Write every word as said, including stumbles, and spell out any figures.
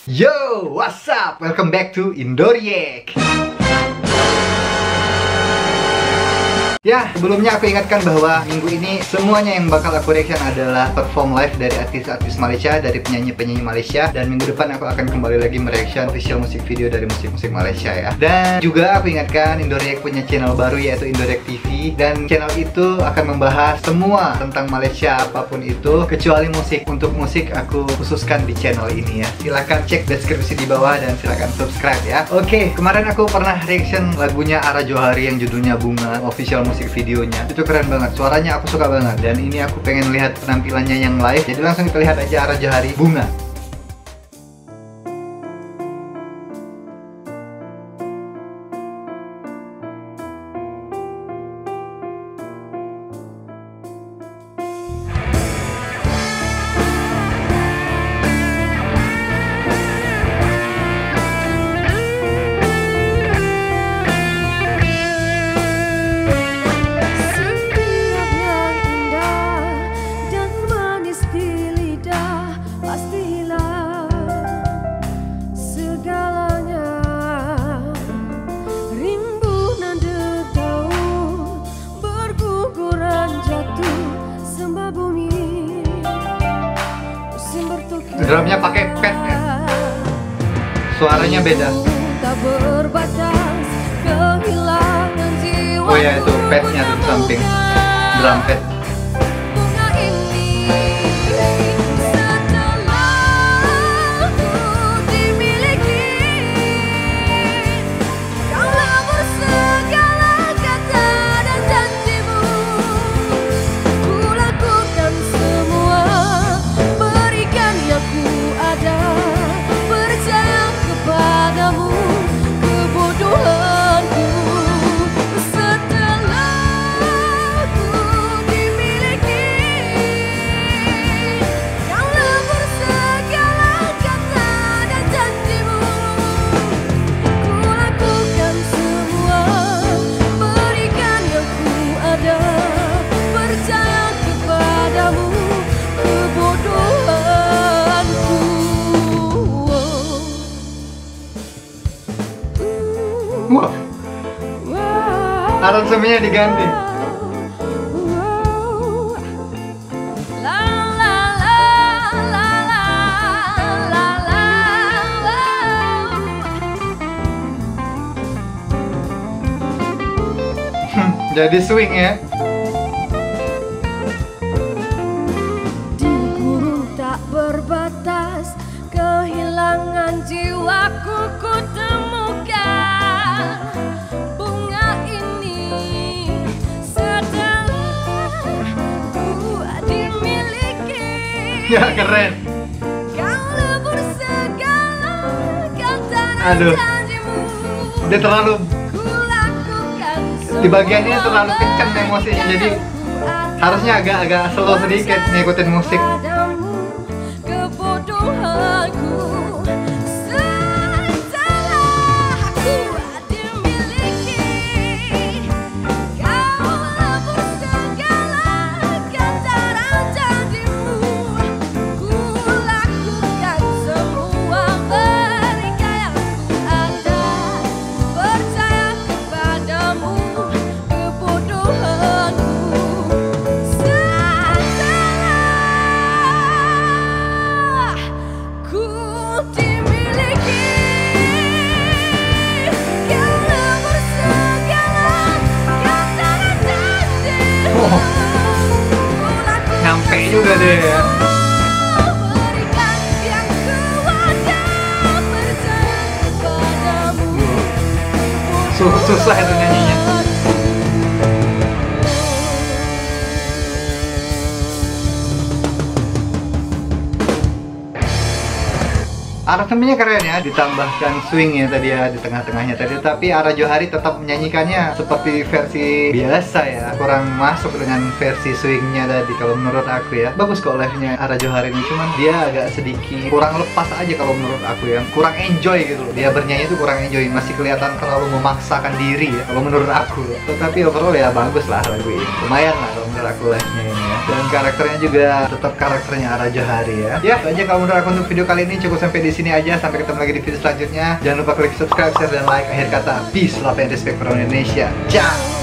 Yo, what's up? Welcome back to Indoriek. Ya, sebelumnya aku ingatkan bahwa minggu ini semuanya yang bakal aku reaction adalah perform live dari artis-artis Malaysia, dari penyanyi-penyanyi Malaysia. Dan minggu depan aku akan kembali lagi mereaction official musik video dari musik-musik Malaysia ya. Dan juga aku ingatkan Indoriek punya channel baru yaitu Indoriek T V. Dan channel itu akan membahas semua tentang Malaysia apapun itu, kecuali musik. Untuk musik aku khususkan di channel ini ya. Silahkan cek deskripsi di bawah dan silahkan subscribe ya. Oke, kemarin aku pernah reaction lagunya Ara Johari yang judulnya Bunga, official musik musik videonya. Itu keren banget, suaranya aku suka banget. Dan ini aku pengen lihat penampilannya yang live. Jadi langsung kita lihat aja Ara Johari Bunga. Drumnya pakai pad ya. Suaranya beda. Oh ya, itu padnya tuh di samping. Drum pad. Wah, aransemennya diganti. Jadi swing ya. Di gurun tak berbatas, kehilangan jiwaku ku temukan bunga ini setelah ku dimiliki. Ya keren. Kau lebur segala kata dan Aduh, janjimu. dia terlalu di bagian ini terlalu kencang emosinya, jadi harusnya agak-agak slow sedikit ngikutin musik. Nyampe juga deh ya. Susah itu nyanyinya. Aransemennya keren ya, ditambahkan swingnya tadi ya di tengah-tengahnya tadi. Tapi Ara Johari tetap menyanyikannya seperti versi biasa ya, kurang masuk dengan versi swingnya tadi kalau menurut aku ya. Bagus kok live-nya Ara Johari ini, cuman dia agak sedikit kurang lepas aja kalau menurut aku ya, kurang enjoy gitu loh. Dia bernyanyi itu kurang enjoy, masih kelihatan terlalu memaksakan diri ya kalau menurut aku. Tetapi overall ya bagus lah lagu ini, lumayan lah kalau menurut aku live-nya ini ya. Dan karakternya juga tetap karakternya Ara Johari ya. Ya, itu aja kalau menurut aku untuk video kali ini. Cukup sampai di sini aja. Sampai ketemu lagi di video selanjutnya. Jangan lupa klik subscribe, share, dan like. Akhir kata, peace, love, and respect for Indonesia. Ciao.